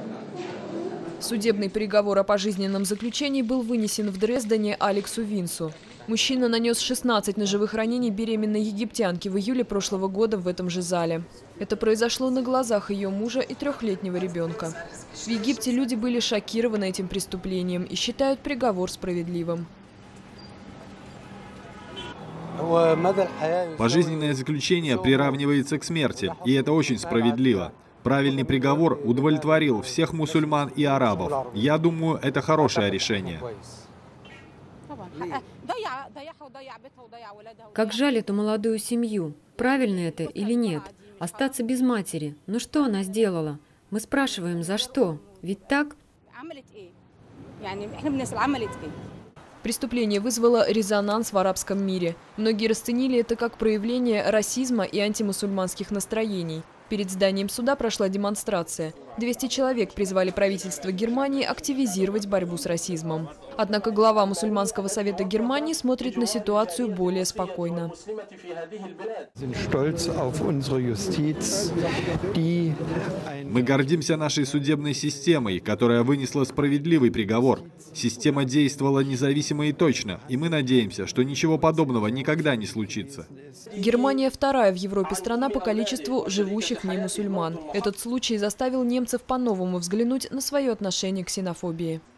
Судебный приговор о пожизненном заключении был вынесен в Дрездене Алексу Винсу. Мужчина нанес 16 ножевых ранений беременной египтянке в июле прошлого года в этом же зале. Это произошло на глазах ее мужа и 3-летнего ребенка. В Египте люди были шокированы этим преступлением и считают приговор справедливым. Пожизненное заключение приравнивается к смерти, и это очень справедливо. Правильный приговор удовлетворил всех мусульман и арабов. Я думаю, это хорошее решение. Как жаль эту молодую семью. Правильно это или нет? Остаться без матери. Ну что она сделала? Мы спрашиваем, за что? Ведь так? Преступление вызвало резонанс в арабском мире. Многие расценили это как проявление расизма и антимусульманских настроений. Перед зданием суда прошла демонстрация. 200 человек призвали правительство Германии активизировать борьбу с расизмом. Однако глава Мусульманского совета Германии смотрит на ситуацию более спокойно. Мы гордимся нашей судебной системой, которая вынесла справедливый приговор. Система действовала независимо и точно, и мы надеемся, что ничего подобного никогда не случится. Германия – вторая в Европе страна по количеству живущих в ней мусульман. Этот случай заставил немцев по-новому взглянуть на свое отношение к ксенофобии.